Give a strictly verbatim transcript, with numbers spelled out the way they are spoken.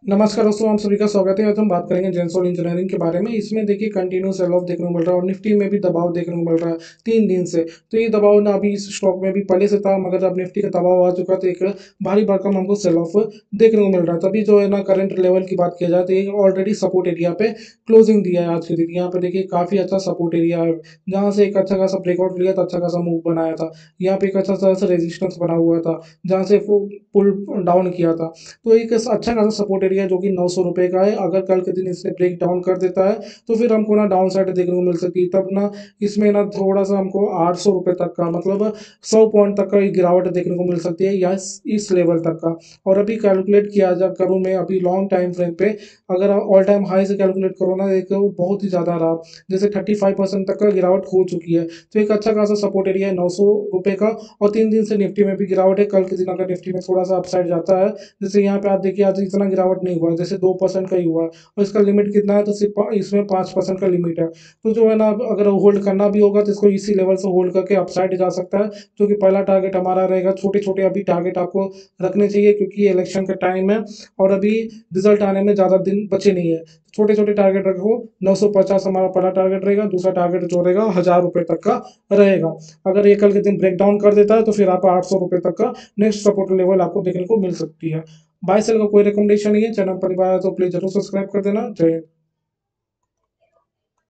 नमस्कार दोस्तों, आप सभी का स्वागत है। आज हम बात करेंगे जेंसोल इंजीनियरिंग के बारे में। इसमें देखिए कंटिन्यू सेल ऑफ देखने को मिल रहा है और निफ्टी में भी दबाव देखने को मिल रहा है तीन दिन से। तो ये दबाव ना अभी इस स्टॉक में भी पहले से था, मगर अब निफ्टी का दबाव आ चुका, तो एक भारी भरकम हमको सेल ऑफ देखने को मिल रहा है। तभी जो है ना करंट लेवल की बात किया जाए तो ये ऑलरेडी सपोर्ट एरिया पे क्लोजिंग दिया है आज के दिन। यहाँ पे देखिए काफी अच्छा सपोर्ट एरिया है, जहाँ से एक अच्छा खासा ब्रेकआउट लिया था, अच्छा खासा मूव बनाया था। यहाँ पे एक अच्छा खासा रेजिस्टेंस बना हुआ था, जहाँ से पुल डाउन किया था। तो एक अच्छा खासा सपोर्ट एरिया जो कि नौ सौ रुपये का है। अगर कल के दिन इसने ब्रेक डाउन कर देता है तो फिर हमको ना डाउन साइड देखने को मिल सकती है। तब ना इसमें ना थोड़ा सा हमको आठ सौ रुपये तक का, मतलब सौ पॉइंट तक का गिरावट देखने को मिल सकती है, या इस, इस लेवल तक का। और अभी कैलकुलेट किया जा करूँ मैं अभी लॉन्ग टाइम फ्रेम पे, अगर ऑल टाइम हाई से कैलकुलेट करो ना, एक बहुत ही ज़्यादा रहा, जैसे थर्टी फाइव परसेंट तक का गिरावट हो चुकी है। तो एक अच्छा खासा सपोर्ट एरिया है नौ सौ रुपये का। और तीन दिन से निफ्टी में भी गिरावट है। कल के दिन अगर निफ्टी में थोड़ा सा अपसाइड जाता है, जैसे यहाँ पे आप देखिए आज इतना गिरावट नहीं हुआ है, जैसे दो परसेंट का ही हुआ है, और इसका लिमिट कितना है, तो सिर्फ इसमें पाँच परसेंट का लिमिट है। तो जो है ना अगर होल्ड करना भी होगा तो इसको इसी लेवल से होल्ड करके अपसाइड जा सकता है। जो कि पहला टारगेट हमारा रहेगा। छोटे छोटे अभी टारगेट आपको रखने चाहिए, क्योंकि ये इलेक्शन का टाइम है और अभी रिजल्ट आने में ज़्यादा दिन बचे नहीं है। छोटे छोटे टारगेट रखो। नौ सौ पचास हमारा पहला टारगेट रहेगा, दूसरा टारगेट जो रहेगा हजार रुपये तक का रहेगा। अगर ये कल के दिन ब्रेक डाउन कर देता है तो फिर आप आठ सौ रुपये तक का नेक्स्ट सपोर्ट लेवल आपको देखने को मिल सकती है। बाय सेल का कोई रिकमेंडेशन नहीं है। चैनल पर नया है तो प्लीज जरूर सब्सक्राइब कर देना। जय हिंद।